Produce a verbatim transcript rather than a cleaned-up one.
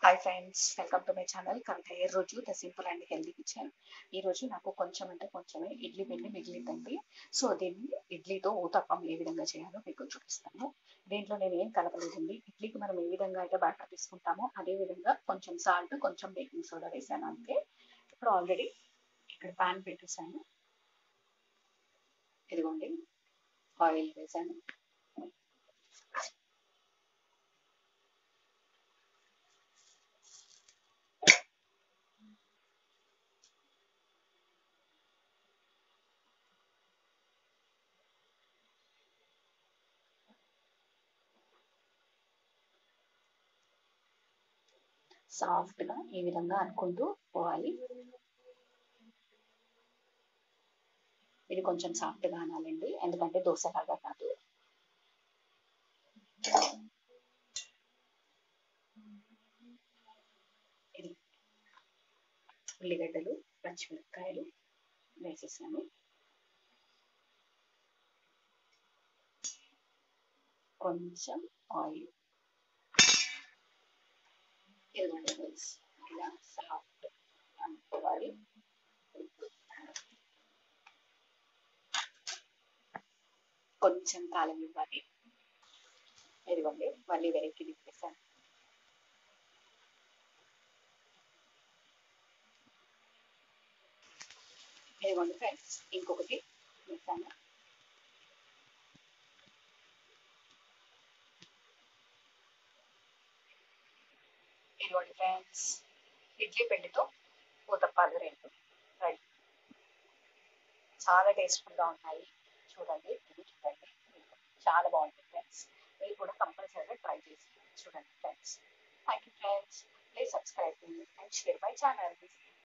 Hi friends, welcome to my channel Kavitha. ఈ రోజు the simple and healthy kitchen. ఈ రోజు నాకు కొంచెం అంటే కొంచెమే ఇడ్లీ పిండి మిగిలిందండి. సో దీన్ని ఇడ్లీతో ఊతప్పం ఏ విధంగా చేయాలో మీకు చూపిస్తాను. దీంట్లో నేను ఏం కలపలేదండి. ఇడ్లీకి మనం ఏ విధంగా అయితే బ్యాటర్ తీసుకుంటామో అదే విధంగా కొంచెం సాల్ట్, కొంచెం బేకింగ్ సోడా వేసాను అంతే. ఇప్పుడు ఆల్రెడీ ఇక్కడ పాన్ పెట్టేసాను. ఇదిగోండి, ఆయిల్ వేసాను. సాఫ్ట్ గా ఈ విధంగా అనుకుంటూ పోవాలి. ఇది కొంచెం సాఫ్ట్ గా అనాలండి, ఎందుకంటే దోశలాగా కాదు. ఇది ఉల్లిగడ్డలు, పచ్చిమిరపకాయలు వేసేసాను. కొంచెం ఆయిల్. ఇదిగోండి ఫ్రెండ్స్, ఇలా సాఫ్ట్ అనుకోవాలి. కొంచెం కాలం ఇవ్వాలి. ఇదిగోండి, మళ్ళీ వెనక్కి తిప్పేసాను. ఇదిగోండి ఫ్రెండ్స్, ఇంకొకటి వేసాను. ఇదిగోండి ఫ్రెండ్స్, ఇడ్లీ పిండితో ఊతప్పాలు రెండు రెడీ. చాలా టేస్ట్ఫుల్గా ఉన్నాయి. చూడండి, ఇది చూడండి, చాలా బాగుంటుంది ఫ్రెండ్స్. మీరు కూడా కంపల్సరీగా ట్రై చేసి చూడండి friends. Thank you friends. Please subscribe me and share my channel.